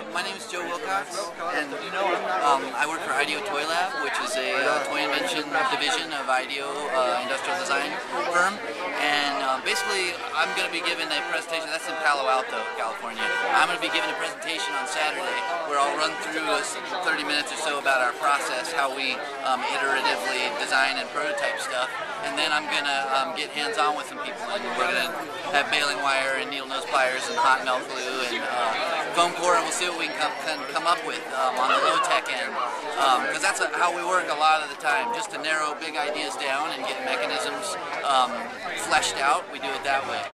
My name is Joe Wilcox, and I work for IDEO Toy Lab, which is a toy invention division of IDEO Industrial Design firm. And basically, I'm going to be giving a presentation. That's in Palo Alto, California. I'm going to be giving a presentation on Saturday where I'll run through 30 minutes or so about our process, how we iteratively design and prototype stuff. And then I'm going to get hands-on with some people, and we're going to have baling wire and needle nose pliers and hot melt glue and foam core, and we'll see what we can come up with on the low-tech end, because that's how we work a lot of the time, just to narrow big ideas down and get mechanisms fleshed out. We do it that way.